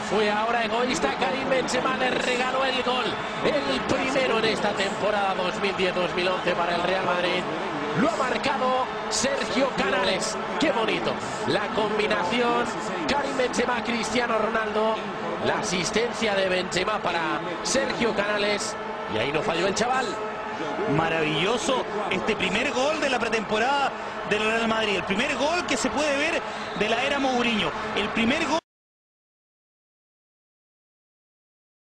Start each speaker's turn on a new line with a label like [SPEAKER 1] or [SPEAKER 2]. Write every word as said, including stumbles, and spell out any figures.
[SPEAKER 1] Fue ahora egoísta, Karim Benzema le regaló el gol, el primero en esta temporada dos mil diez dos mil once para el Real Madrid. Lo ha marcado Sergio Canales. ¡Qué bonito! La combinación Karim Benzema, Cristiano Ronaldo. La asistencia de Benzema para Sergio Canales. Y ahí no falló el chaval.
[SPEAKER 2] Maravilloso este primer gol de la pretemporada del Real Madrid. El primer gol que se puede ver de la era Mourinho. El primer gol...